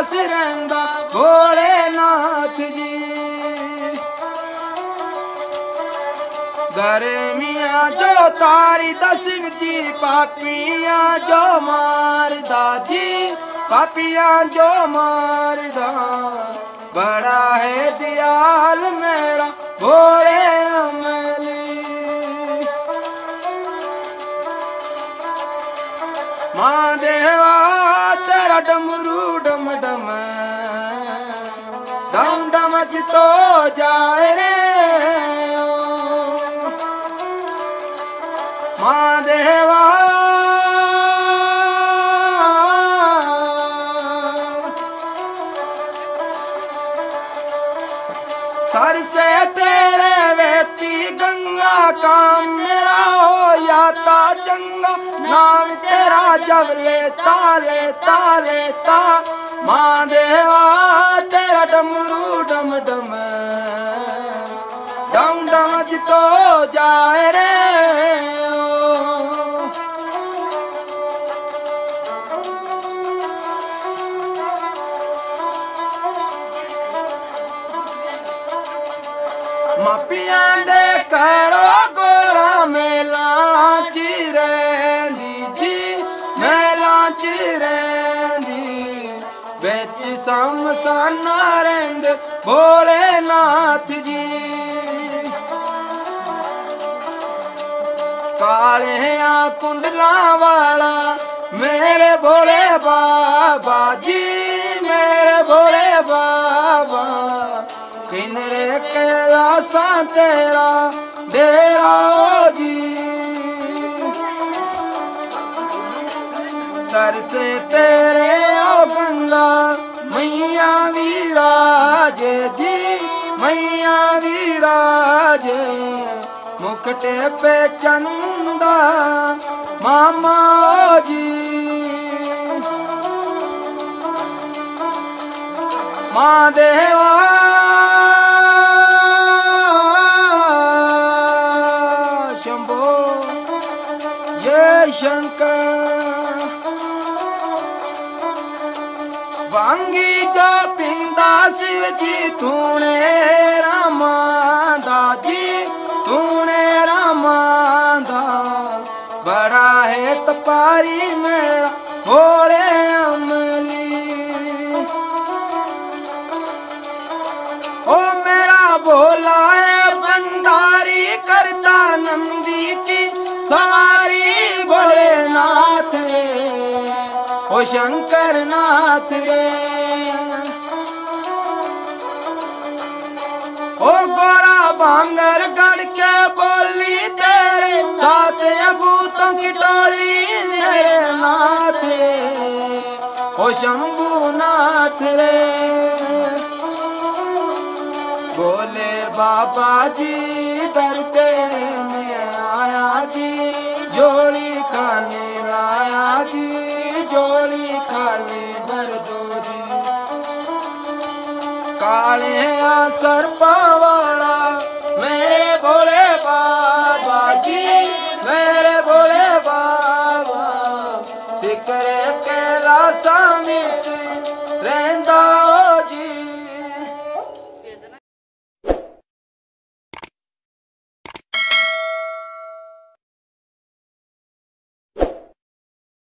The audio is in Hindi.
पास रहंदा भोलेनाथ जी। गर्मियां जो तारी दसिव जी पापियां जो मारदा जी, पापियां जो मारदा। बड़ा है दयाल मेरा भोले अमली। महादेवा तेरा डमरू डम डम डम डमच तो जाए रे महादेवा। सर से तेरे वेती गंगा काम मेरा हो जाता चंगा। नाम तेरा जब लेता लेता लेता महादेवा तेरा डमरू डम डम डम डम तो जाए रे। मापिया दे करो गोरा मेला चिरेंदी जी, मेला चिरेंदी। बेच समसाना रेंद भोलेनाथ जी। कालिया कुंडला वाला मेरे भोले बाबा जी, मेरे भोले बाबा। किनरे कैलासा तेरा डेरा जी। सर से तेरे ओ गंगा मैया विराजे जी, मैया विराजे। मुखटे पे चंदा मामा जी। महादेवा शंकर। भांगी जो पिंदा शिव जी तूने रामादा जी, तूने रामादा। बड़ा है तपारी मेरा भोले अमली। ओ मेरा भोला है भंडारी करता नंदी की सवारी भोलेनाथ रे, ओ शंकर नाथ रे। ओ गोरा भांगर गढ़ के बोली तेरे साथ भूतों की टोली मेरे नाथ रे, ओ शंभुनाथ रे। भोले बाबा जी दर तेरे में आया जी, जोड़ी खाने लाया जी, जोड़ी खाने दर दो जी। काले सर्पा